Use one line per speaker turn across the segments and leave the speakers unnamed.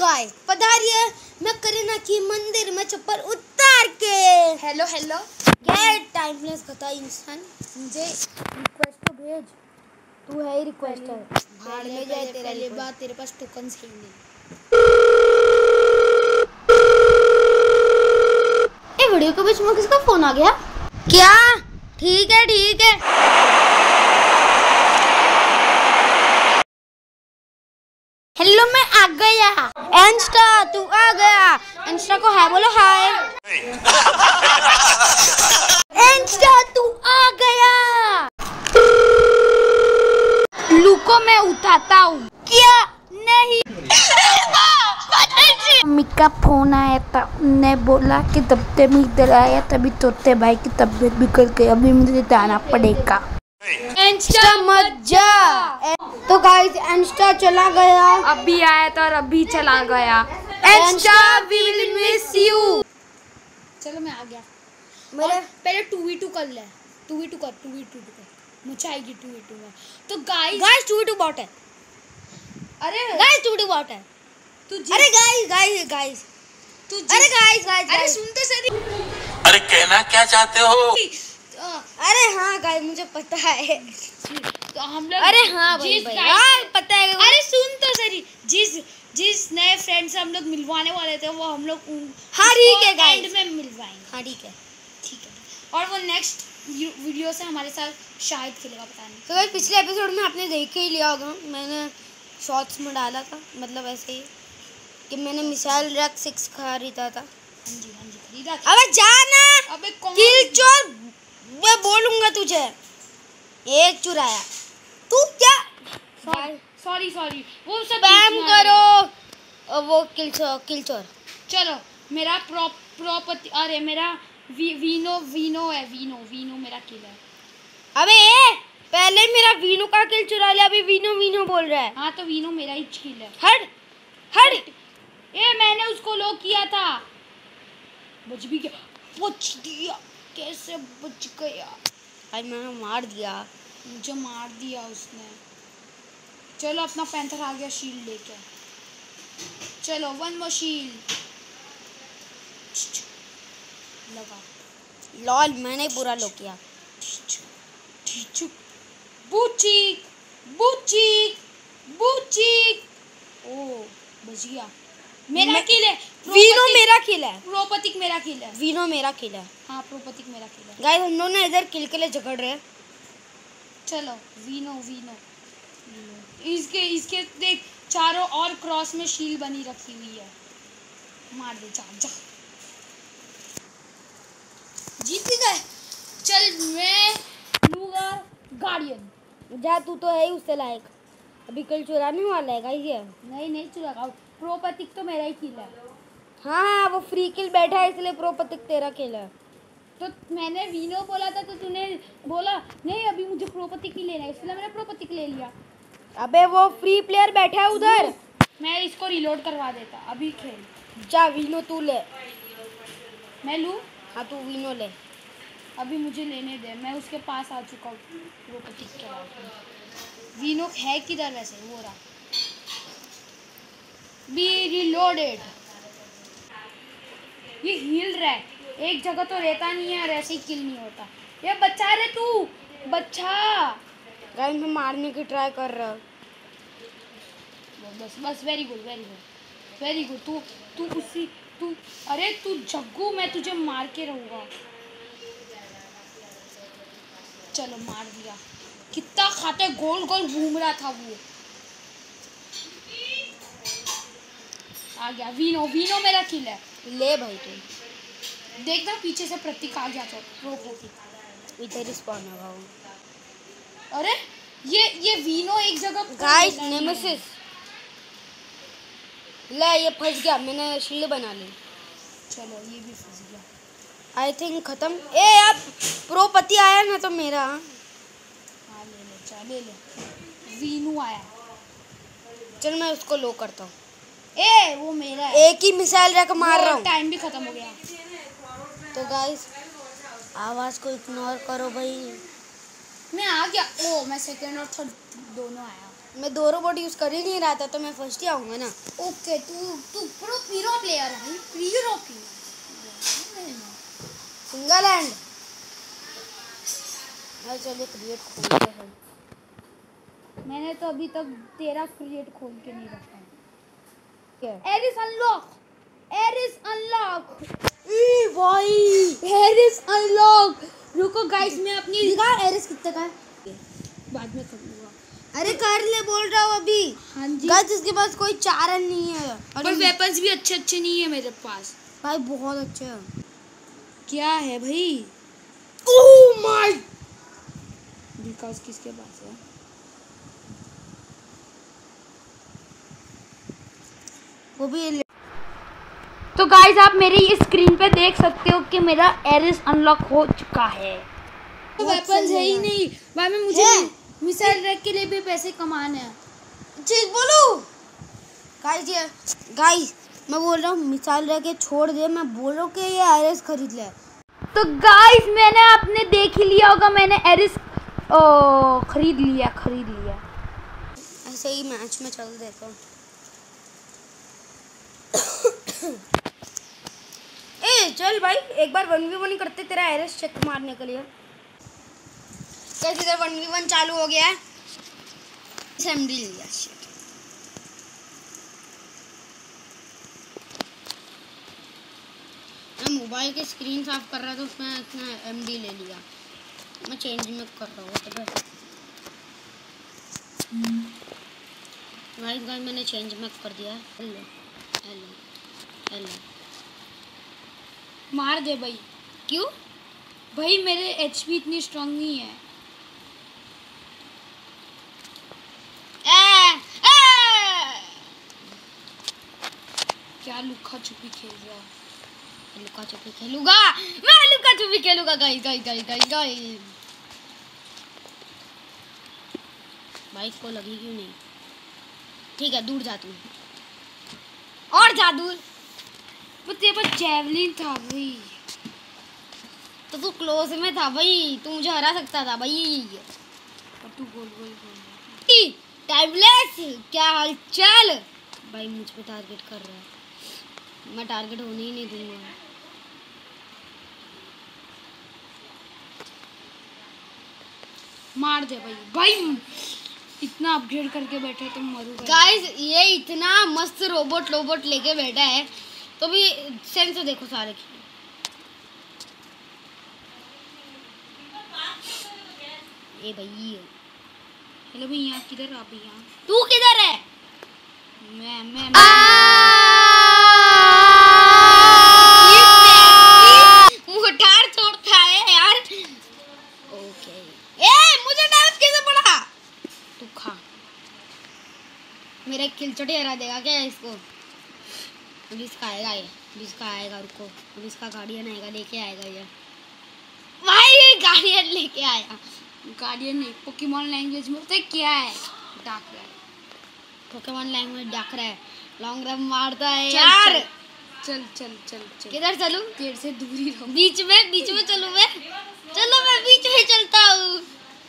गाय पधारिए, मैं करीना की मंदिर में चप्पल उतार के।
हेलो हेलो
क्या टाइमलेस कथा इंसान, मुझे रिक्वेस्ट तो भेज, तू है ही रिक्वेस्टर। भाड़ में जाए तेरा।
पहले बात, तेरे पास टोकन है नहीं।
ए वीडियो के बीच में किसका फोन आ गया? क्या? ठीक है ठीक है। हेलो मैं आ गया। इंस्टा तू आ गया। इंस्टा को हाय बोलो, हाय। इंस्टा तू आ गया।
लुको मैं उठाता हूँ।
क्या? नहीं।
मम्मी का फोन आया था, उन्होंने बोला कि दफ्तर में इधर आया तभी तोते भाई की तबीयत बिगड़ गई, अभी मुझे जाना पड़ेगा।
इंस्टा मत जा। तो गाइस इंस्टा चला गया,
अभी आया था और अभी चला गया।
Insta we will miss you.
चलो मैं आ गया।
मेरे
पहले 2v2 कर ले। 2v2 कर, 2v2 कर, मुझे आएगी 2v2 में। तो गाइस
2v2 बॉट है।
अरे
गाइस 2v2 बॉट है। अरे गाइस
तू
अरे गाइस
अरे सुन तो सही।
अरे कहना क्या चाहते हो?
अरे हाँ गाइस मुझे पता है।
तो हम लोग
अरे हाँ भाई हाँ पता है।
अरे सुन तो सही, जिस नए फ्रेंड से हम लोग मिलवाने वाले थे वो हम लोग
हाँ ठीक है गाइस,
एंड में मिलवाएंगे।
हाँ ठीक है।
और वो नेक्स्ट वीडियो से हमारे साथ शायद खेलेगा, पता नहीं।
तो गाइस पिछले एपिसोड में आपने देख के ही लिया होगा, मैंने शॉर्ट्स में डाला था, मतलब ऐसे ही कि मैंने मिसाइल रैक 6 खरीदा था।
हाँ जी खरीदा था।
अबे जाना।
अबे कौन
किल चोर, मैं बोलूंगा तुझे। एक चुराया तू क्या?
सॉरी वो सब
स्पैम करो। वो किल चोर।
चलो मेरा प्रॉपर्टी, अरे मेरा वीनो है, वीनो मेरा किल है।
अबे पहले मेरा वीनू का किल चुरा लिया, अभी वीनो बोल रहा है।
हाँ तो वीनो मेरा ही किल है।
हट।
ये मैंने उसको लॉक किया था, बच भी गया। बच दिया, कैसे बच गया?
आज मैंने मार दिया,
मुझे मार दिया उसने। चलो अपना पैंथर आ गया शील्ड लेके। चलो वन मोर शील्ड लगा।
लॉल मैंने पूरा लो किया।
बूचिक ओ बच गया। मेरा किल है।
वीनो मेरा किल है।
प्रोपतिक मेरा किल है।
वीनो मेरा किल है।
हाँ प्रोपतिक मेरा किल है।
गाइस हम दोनों ना इधर किल के लिए झगड़ रहे हैं।
चलो वीनो इसके देख, चारों और क्रॉस में शील्ड बनी रखी हुई है। मार दे, जा जीत गए। चल मैं लूंगा गार्डियन।
जा, तू तो है ही उससे लायक। अभी किल चुराने वाला है गाइस ये।
नहीं चुरा, प्रोपतिक तो मेरा ही किल है।
हाँ वो फ्री किल बैठा है इसलिए प्रोपतिक तेरा किल है।
तो मैंने वीनो बोला था तो तूने बोला नहीं अभी मुझे प्रोपतिक ही लेना है, इसलिए मैंने प्रोपतिक ले लिया।
अबे वो फ्री प्लेयर बैठा है उधर।
मैं इसको रिलोड करवा देता, अभी खेल।
जा वीनो तू ले।
मैं लूँ?
हाँ तू वीनो ले।
अभी मुझे लेने दे, मैं उसके पास आ चुका हूँ प्रोपतिक के बाद। वीनो है किधर वैसे? वो रहा। B reloaded. ये हील रहा है, एक जगह तो रहता नहीं है और ऐसे ही किल नहीं होता। ये बच्चा रे तू, बच्चा।
गाइस मैं मारने की ट्राई कर रहा हूँ।
बस वेरी गुड। तू अरे तू जग्गू, मैं तुझे मार के रहूँगा। चलो मार दिया। कितना खाते गोल घूम रहा था वो। आ गया वीनो मेरा किल है।
ले भाई तू
देखना पीछे से प्रतीक आ गया था, प्रो प्रतीक
इधर ही स्पॉन होगा वो।
अरे ये वीनो एक जगह।
गाइस नेमेसिस ले, ये फंस गया, मैंने शील्ड बना ली।
चलो ये भी फंस गया।
आई थिंक खत्म। ए अब प्रोपति आया ना तो मेरा।
हाँ ले वीनू आया।
चल मैं उसको लो करता हूँ।
ए वो मेरा है।
एक ही मिसाइल रख मार रहा हूँ।
टाइम भी खत्म हो गया।
तो गाइस आवाज को इग्नोर करो भाई।
मैं आ गया। ओ मैं सेकंड और थर्ड दोनों आया।
मैं 2 रोबोट यूज कर ही नहीं रहा था तो मैं फर्स्ट ही आऊंगा ना।
ओके तू प्रो प्लेयर है भाई, प्रो प्लेयर।
Single hand. चलिए क्रिएट खोलते हैं।
मैंने तो अभी तक तेरा क्रिएट खोल के नहीं रखा है।
क्या
एरिस अनलॉक, एरिस अनलॉक,
भाई
एरिस अनलॉक। रुको गाइस मैं अपनी
दिखा एरिस कितने का है।
बाद में कर लूंगा।
अरे कर ले बोल रहा हूँ अभी।
हाँ जी
गाइस इसके पास कोई चारण नहीं है
पर वेपन्स भी अच्छे अच्छे नहीं है मेरे पास।
भाई बहुत अच्छा है।
क्या है भाई?
ओह माय
विकास किसके पास है?
वो भी।
तो गाइस आप मेरी स्क्रीन पे देख सकते हो कि मेरा एरिस अनलॉक हो चुका है। वेपन्स है ही नहीं भाई, मैं मुझे मिसाइल रैक के लिए भी पैसे कमाने हैं।
चीज बोलूं गाइस मैं बोल रहा हूँ मिसाइल रैक के छोड़ दे। मैं बोल रहा हूँ कि ये एरिस खरीद ले।
तो गाइस मैंने आपने देख ही लिया होगा, मैंने एरिस खरीद लिया।
ऐसे ही मैच में चल देखो। ए चल भाई एक बार 1v1 करते तेरा एरिस चेक मारने के लिए। कैसे इधर 1v1 चालू हो गया है। एमडी लिया। मैं मोबाइल की स्क्रीन साफ कर रहा था उसमें इतना एमडी ले लिया। मैं चेंज में कर रहा हूँ गाइस मैंने चेंज में कर दिया। हेलो हेलो हेलो
मार दे भाई।
क्यों
भाई मेरे एचपी इतनी स्ट्रांग नहीं है। क्या लुक्का छुपी खेल रहा है?
लुका छुपी खेलूंगा मैं। लुका छुपी खेलूंगा गाइस। बाइक को लगी क्यों नहीं? ठीक है दूर जा तू और जा दूर।
पर तेरे पास जैवलिन था भाई।
तो तू क्लोज में था भाई, तू मुझे हरा सकता था भाई।
और तू गोल गोल
टाइमलेस क्या हालचाल भाई? मुझ पे टारगेट कर रहा है। मैं टारगेट होने ही नहीं दूंगा।
मार दे भाई। इतना अपग्रेड करके बैठे तुम मरूंगा।
गाइस ये इतना मस्त रोबोट लेके बैठा है तो भी सेंसर देखो सारे की। ए भाई
हेलो भाई यहाँ किधर? आप यहाँ
तू किधर है?
मैं
मोटार छोड़ता है यार। ओके ए मुझे डैमेज कैसे पड़ा? तू खा। मेरा खिलचोटी हरा देगा क्या इसको? अभी इसका आएगा ये। अभी इसका आएगा रुको। अभी इसका गार्डियन आएगा लेके आएगा ये। भाई गार्डियन लेके आया।
गार्डियन नहीं पोकेमॉन लैंग्वेज में पता है क्या है? डाक रहा है।
पोकेमॉन लैंग्वेज डाक रहा है। लॉन्ग रन मारता है यार।
चल
किधर चलूं?
तेरे से दूर ही रहो।
बीच में चलूं मैं? चलो मैं बीच में चलता हूँ।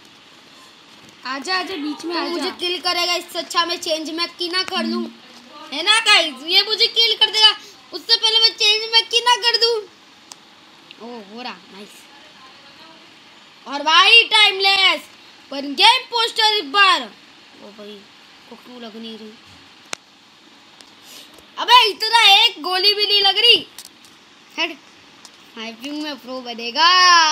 आजा बीच में आजा।
मुझे किल करेगा इससे अच्छा मैं चेंज में की ना कर लूं, है ना गाइस? ये मुझे किल कर देगा उससे पहले मैं चेंज में की ना कर दूं। ओह हो रहा नाइस। और भाई टाइमलेस पर गेम पोस्टर इस बार। ओ भाई को क्यों लग नहीं रही? अबे इतना एक गोली भी नहीं लग रही। हेड हाइपिंग में प्रो बनेगा।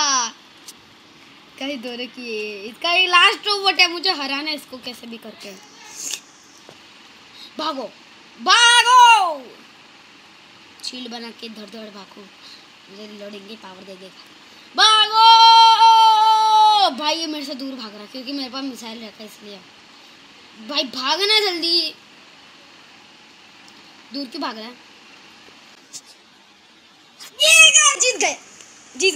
कहीं दोनों की इसका ये लास्ट रोबोट है। मुझे हराना है इसको कैसे भी करके। भागो शील्ड बना के धड़ भागो। मुझे लोडिंग की पावर दे देगा। भागो भाई ये मेरे से दूर भाग रहा है क्योंकि मेरे पास मिसाइल रखा है इसलिए। भाई भागना जल्दी। दूर क्यों भाग रहा है? जीत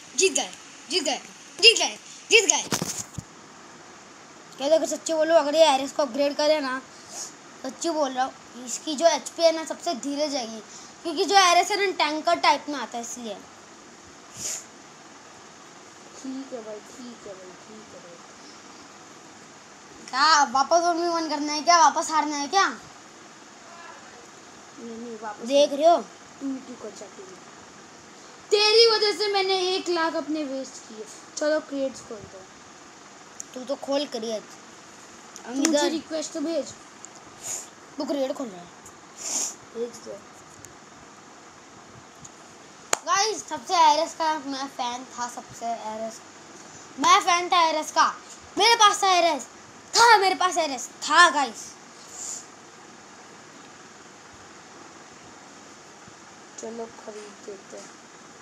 गए। क्या अगर सच्ची बोलो अगर ये एरिस को अपग्रेड करे ना, सच्ची बोल रहा हूँ इसकी जो एचपी है ना सबसे धीरे जाएगी क्योंकि जो एरिस है ना टैंकर टाइप में आता है इसलिए।
ठीक है भाई।
क्या वापस 1v1 करना है क्या? वापस हारना है क्या?
नहीं वापस
देख रहे हो
2v2 कर जाती है। तेरी वजह से मैंने 1 लाख अपने वेस्ट किए। चलो क्रिएट्स खोल दो।
तू तो खोल क्रिएट।
तू मुझे रिक्वेस्ट तो भेज।
तू क्रिएट खोल रहा है।
भेज दो।
गाइस सबसे एरस का मैं फैन था। मैं फैन था एरस का। मेरे पास एरस था गाइस।
चलो खरीद देते हैं।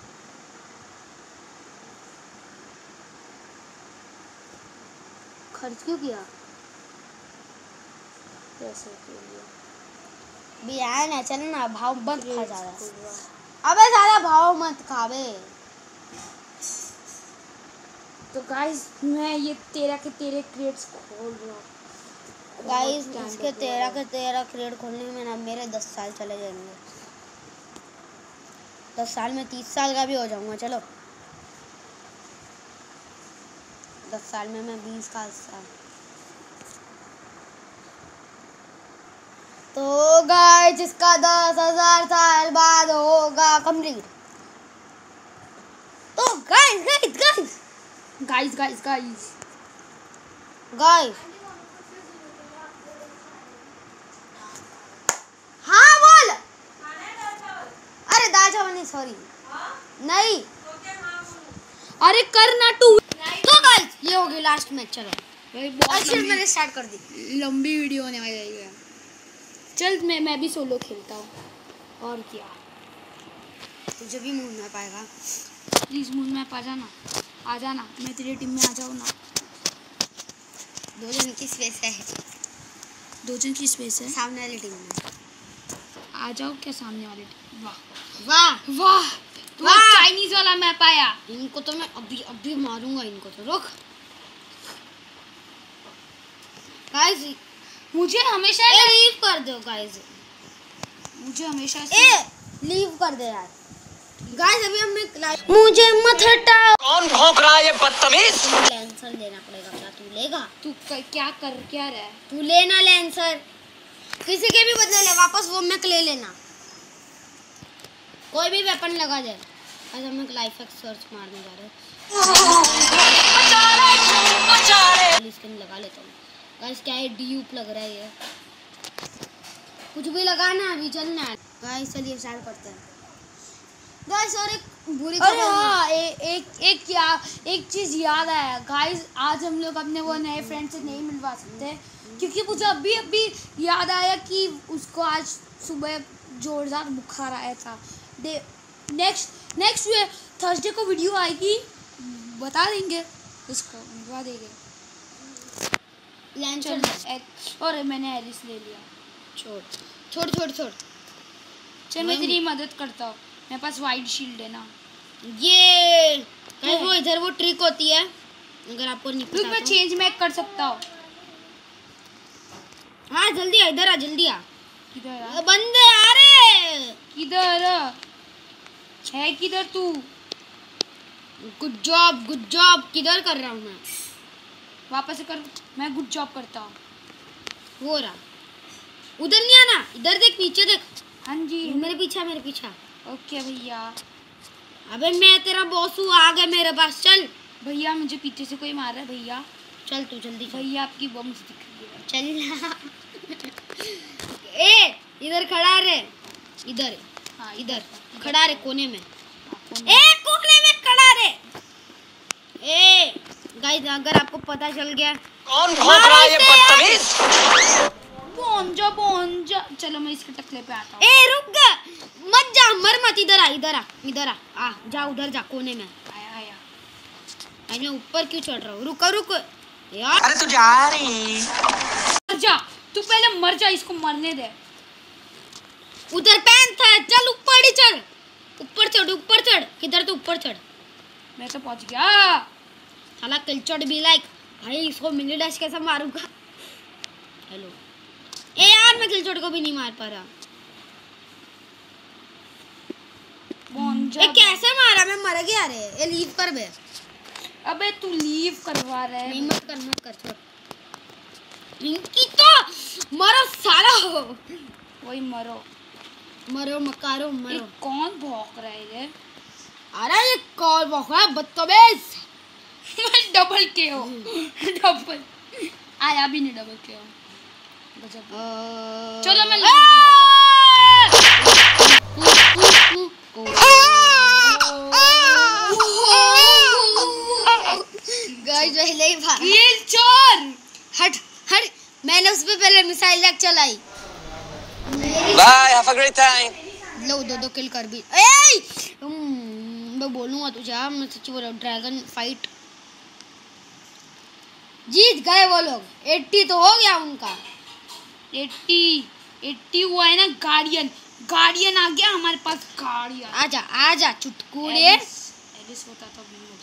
खर्च क्यों किया?
पैसे के लिए।
भी आया ना, चल ना, भाव मत खा
क्रिएट्स
ज्यादा।
खोल रहा।
अबे ज्यादा भाव मत खावे।
तो गाइस मैं ये तेरे क्रिएट्स खोल रहा हूँ।
गाइस
बहुत
इसके
टाइम
13 क्रिएट खोलने में ना मेरे 10 साल चले जाएंगे। 10 साल में 30 साल का भी हो जाऊंगा। चलो 10 साल में मैं 20 का साल। तो गाइस जिसका 10,000 साल बाद होगा कंप्लीट। तो गाइस हाँ बोल। अरे दाल चावल नहीं, सॉरी नहीं।
अरे कर ना तू।
तो गाइस ये हो गई लास्ट मैच। चलो अच्छा मैंने स्टार्ट कर दी।
लंबी वीडियो होने वाली है। चल मैं भी सोलो खेलता हूँ। और क्या
तुझे भी मूड में पाएगा।
प्लीज मुझ में आ जाना मैं तेरी टीम में आ जाऊँ ना।
2 जन की स्पेस है
2 जन की स्पेस है।
सामने वाली टीम में।
आ जाओ क्या सामने वाली टीम। वाह
वाह
वाह तू
वाह।
चाइनीज वाला मैप आया।
इनको तो मैं अभी मारूंगा इनको तो। रुक गाइस
मुझे हमेशा
लीव कर दो गाइस। लीव कर दे यार। गाइस अभी हमें मुझे मत हटाओ।
कौन भौंक रहा है ये बदतमीज?
लेंसर लेना पड़ेगा। क्या तू लेगा?
तू क्या रहा है।
तू लेना लेंसर। किसी के भी बदले ले। वापस वो मैक ले लेना। कोई भी वेपन लगा दे। आज हम एक लाइफ सर्च मारने जा रहे हैं। स्किन लगा लेता हूँ। गाइस क्या है डीयूप लग रहा है ये। कुछ भी लगाना अभी चलना है। गाइस चलिए स्टार्ट करते हैं। गाइस और एक बुरी
अरे हाँ एक चीज याद आया गाइस। आज हम लोग अपने वो नए फ्रेंड से नहीं मिलवा सकते क्योंकि मुझे अभी याद आया कि उसको आज सुबह जोरदार बुखार आया था। नेक्स्ट थर्सडे को वीडियो आएगी, बता देंगे उसको, बता देंगे। और मैंने एरिस ले लिया।
छोड़।
चल मैं तेरी मदद करता हूँ। मेरे पास वाइट शील्ड है ना।
ये गाइस वो इधर वो ट्रिक होती है अगर आपको नहीं पता।
मैं चेंज मैक कर सकता हूँ।
हाँ जल्दी आ, इधर आ जल्दी आ।
किधर आ?
बंदे आ रहे।
किधर है? किधर तू?
Good job. किधर कर रहा हूँ मैं?
वापस से कर। मैं गुड जॉब करता हूँ।
वो रहा। उधर नहीं आना, इधर देख, पीछे देख।
हाँ जी
मेरे पीछा।
ओके भैया।
अबे मैं तेरा बॉस हूँ, आ गए मेरे पास। चल
भैया मुझे पीछे से कोई मार रहा है भैया।
चल तू जल्दी चल।
भैया आपकी बम दिख रही है।
चल ए इधर खड़ा रे। इधर
हाँ
इधर खड़ा रे कोने में।
कोने
कोने में खड़ा रे। ए गाइस अगर आपको पता चल गया
कौन भौंक रहा है ये बदतमीज?
पहुंच जा। चलो मैं इसके टकले पे आता हूँ।
ए रुक मत जा, मर मत। इधर आ जा, उधर जा कोने में।
आया।
मैं ऊपर क्यों चढ़ रहा हूँ? रुक यार।
अरे तू जा रही।
मर जा तू, पहले मर जा, इसको मरने दे।
उधर पैन था। चल ऊपर ही चढ़। ऊपर चढ़। किधर तो ऊपर चढ़।
मैं तो पहुंच गया।
साला किलचोट भी लाइक भाई इसको मिनी डैश कैसे मारूंगा? हेलो ए यार मैं किलचोट को भी नहीं मार पा रहा। ये कैसे मारा? मैं मर गया रे। ये लीव कर बे।
अबे तू लीव करवा रहा है।
नहीं मत कर छोड़। पिंकी तो मरो सालो।
वही मरो
मरो मकारो
ये
मरो।
कौन भौंक रहा है ये?
अरे ये कौन भौंक रहा है बदतमीज।
डबल KO डबल आया भी नहीं डबल KO। गजब। चलो मैं
गाइस पहले ही भाग।
किल चोर।
हट हट, मैंने उस पे पहले मिसाइल रैक चलाई।
Bye, have a great time.
लो दो किल कर भी। ए मैं बोलूंगा तुझे, मैं सच्ची बोल रहा हूँ। ड्रैगन फाइट जीत गए वो लोग। 80 तो हो गया उनका।
80 हुआ है ना। गार्डियन आ गया हमारे पास। गार्डियन
आजा आजा चुटकुले।
एलिस होता तो भी मुझे।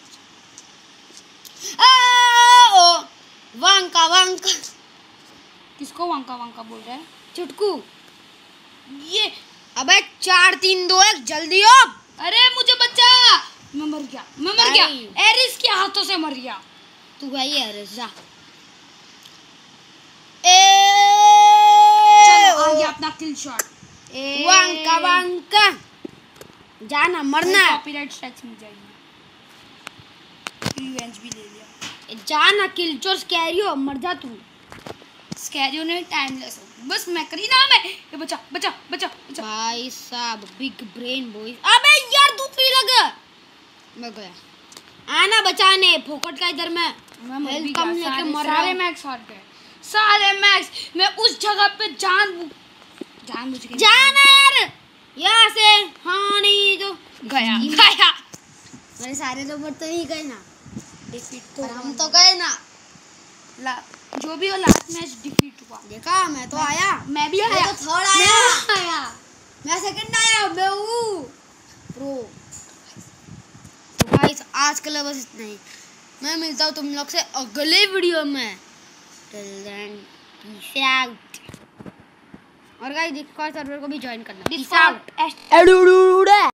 ओ वांका वांका।
किसको वांका वांका बोल रहा है?
चुटकू ये। अबे 4 3 2 1 जल्दी हो।
अरे मुझे बचा। मैं मर गया।
भाई।
एरिस के हाथों से मर गया।
तू गई है रजा।
चलो आ गया अपना किल शॉट।
वांका वांका जाना मरना।
कॉपीराइट स्ट्राइक्स मिल जाएगी। रिवेंज भी ले लिया।
जाना किल चोर स्कैरियो मर जा तू।
स्कैरियो ने टाइमलेस बस मैं करी नाम है। ये बचा बचा बचा बचा।
भाई साहब बिग ब्रेन बॉयज। अबे यार दूसरी लगा। मैं गया आना बचाने। फोकट का इधर मैं
मर भी
कम
गया।
लेके मर
सारे
रहा हूँ।
मैक्स हार गए। सारे मैक्स। मैं उस जगह पे जानबूझ के
जाना यार यहाँ से। हाँ नहीं तो
गया।
मेरे सारे नंबर तो नहीं गए ना।
डिफीट
पर हम तो गए ना।
जो भी हो लास्ट मैच डिफीट हुआ।
देखा मैं तो आया।
मैं भी
मैं
आया।
तो थर्ड आया। मैं सेकंड आया। मैं हूँ प्रो। तो गाइस आज के लिए बस इतना ही। मैं मिलता हूँ तुम लोग से अगले वीडियो में। Till then peace out. और गाइस डिस्कॉर्ड सर्वर को भी ज्वाइन करना। Peace out.